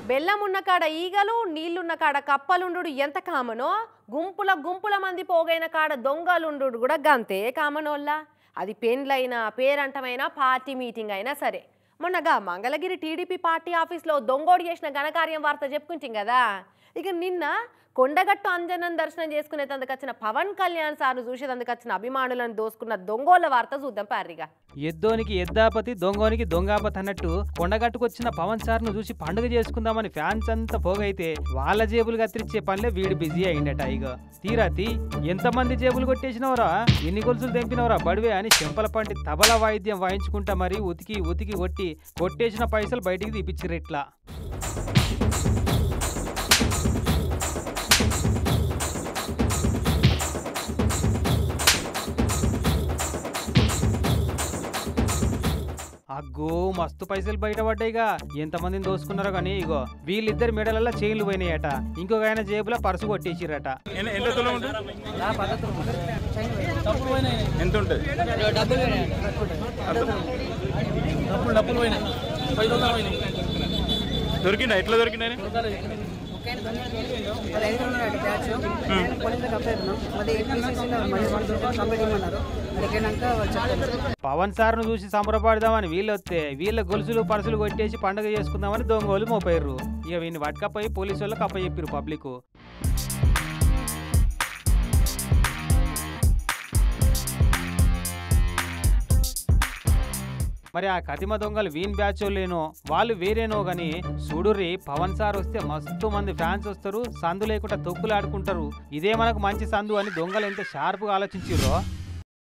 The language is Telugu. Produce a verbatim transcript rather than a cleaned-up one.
బెల్లమున్న కాడ ఈగలు నీళ్లున్న కాడ కప్పలుండు ఎంత కామనో గుంపుల గుంపుల మంది పోగైన కాడ దొంగలుండు కూడా గంతే కామనోళ్ళ. అది పెండ్లైనా పేరంటమైనా పార్టీ మీటింగ్ అయినా సరే. మొన్నగా మంగళగిరి టీడీపీ పార్టీ ఆఫీస్లో దొంగోడు చేసిన ఘనకార్యం వార్త చెప్పుకుంటాం కదా. ఇక నిన్న కొండగట్టు అంజనం దర్శనం చేసుకునేందుకు వచ్చిన పవన్ కళ్యాణ్ సార్ను చూసేందుకు వచ్చిన అభిమానులను దోసుకున్న దొంగోళ్ళ వార్త చూద్దాం పారిగా. ఎద్దోనికి ఎద్దాపతి దొంగోనికి దొంగాపతి అన్నట్టు కొండగట్టుకు వచ్చిన పవన్ సార్ ను చూసి పండుగ చేసుకుందామని ఫ్యాన్స్ అంతా పోగైతే వాళ్ళ జేబులు కత్తిరించే పనిలో వీడు బిజీ అయిండట. ఇక తీరాతి ఎంతమంది జేబులు కొట్టేసినవరా, ఎన్ని గొలుసులు తెంపినవరా బడివే అని చెంపల పంటి తబలా వాయిద్యం వాయించుకుంటా మరి ఉతికి ఉతికి కొట్టి కొట్టేసిన పైసలు బయటికి తీపిచ్చిర్రు. ఇట్లా అగ్గో మస్తు పైసలు బయటపడ్డాయిగా. ఎంతమందిని దోసుకున్నారో కానీ ఇగో వీళ్ళిద్దరి మెడలల్లో చైన్లు పోయినాయట. ఇంకొక ఆయన జేబులో పర్సు కొట్టేసిరట. దొరికిందా? ఎట్లా దొరికిందా? పవన్ సార్ ను చూసి సంబరపడదామని వీళ్ళు వస్తే వీళ్ళ గొలుసులు పర్సులు కొట్టేసి పండుగ చేసుకుందామని దొంగోలు మోపారు. ఇక వీళ్ళని పట్టుకపోయి పోలీసు వాళ్ళకి అప్పచెప్పారు పబ్లిక్. మరి ఆ కతిమ దొంగలు వీన్ బ్యాచ్ లేనో వాళ్ళు వేరేనో గాని చూడుర్రి, పవన్ సార్ వస్తే మస్తు మంది ఫ్యాన్స్ వస్తారు, సందు లేకుండా తొక్కులు ఆడుకుంటారు. ఇదే మనకు మంచి సందు అని దొంగలు ఎంత షార్ప్గా ఆలోచించారో.